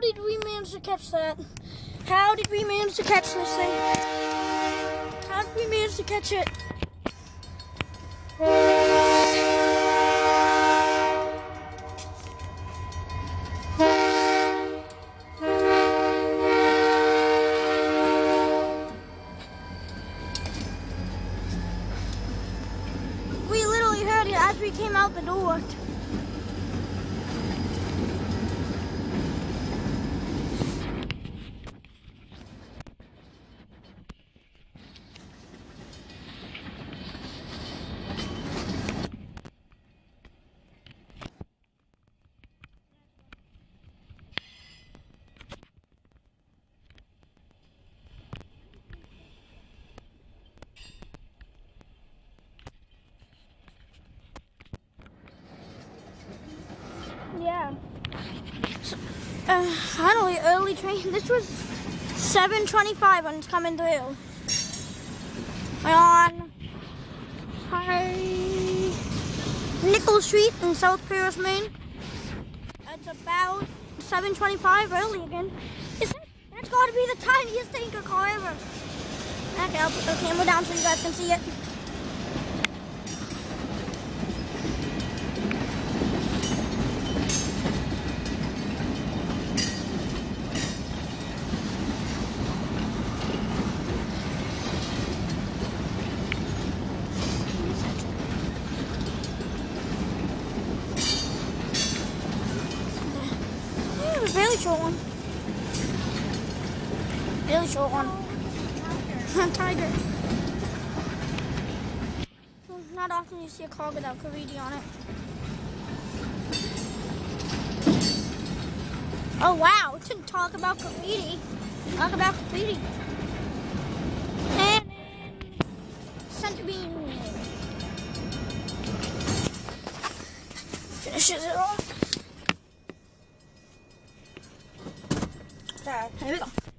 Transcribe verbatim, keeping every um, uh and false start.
did we manage to catch that? How did we manage to catch this thing? How did we manage to catch it? We literally heard it as we came out the door. Yeah. Uh, finally, early train. This was seven twenty-five when it's coming through. We're on High Nickle Street in South Paris, Maine. It's about seven twenty-five early again. Is that, that's got to be the tiniest tanker car ever. Okay, I'll put the camera down so you guys can see it. Really short one. Really short one. Tiger. Not often you see a car without graffiti on it. Oh wow, to talk about graffiti. Talk about graffiti. And center beam. Finishes it off. Here we go.